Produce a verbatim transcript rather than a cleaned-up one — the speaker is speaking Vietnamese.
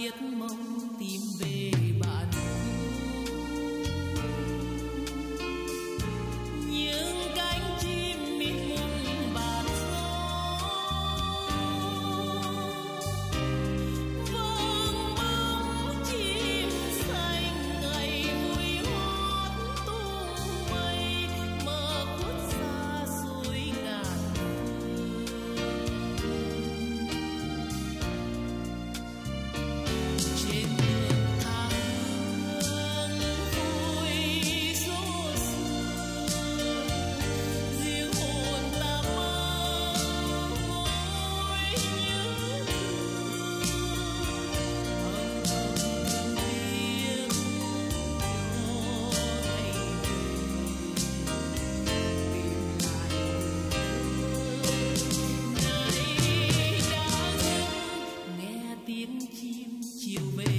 viết mong tìm về bạn những cánh chim mịt mùng bạt gió vang bóng chim xanh ngày vui hót tung mây mơ khuất xa xôi ngàn trên đường tháng hương vui số xưa riêng hồn ta mơ mỏi nhớ thương âm thầm tiếng cho ngày về tìm lại ngày đã dần nghe tiếng chim chiều về